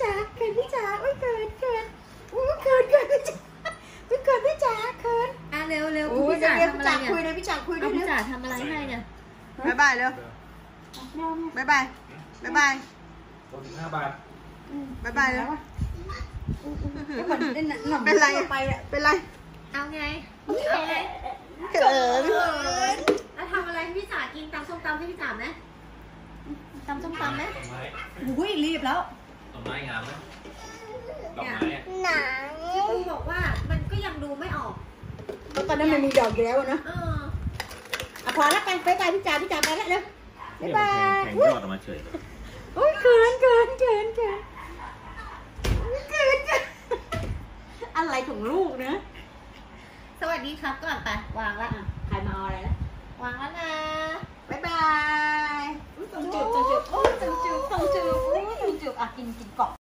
จ๋าเขินพี่จ๋าอุ้ยเขินอุ้ยเขินพี่จ๋าอุ้ยเขินพี่จ๋าเขินเร็วเร็วพี่จ๋าทำอะไรเนี่ยคุยเลยพี่จ๋าคุยด้วยพี่จ๋าทำอะไรให้เนี่ยบ๊ายบายเร็วบ๊ายบายบ๊ายบาย 65 บาทบ๊ายบายแล้วเป็นไรเป็นไรเอาไงเขินแล้วทำอะไรให้พี่จ๋ากินตำส้มตำให้พี่จ๋าไหมตำส้มตำไหมอุ้ยรีบแล้วดอกไม้งามไหมดอกไม้อะหนังครูบอกว่ามันก็ยังดูไม่ออกตอนนั้นมันมีดอกอยู่แล้วนะพอแล้วกันบ๊ายบายพี่จ๋าไปแล้วเร็วบ๊ายบายแข่งยอดออกมาเฉยอุ้ยเขินอะไรของลูกนะสวัสดีครับก่อนไปวางละใครมาเอาอะไรแล้ววางแล้วนะบ๊ายบายต้องจูบอ่ะกินกล่อง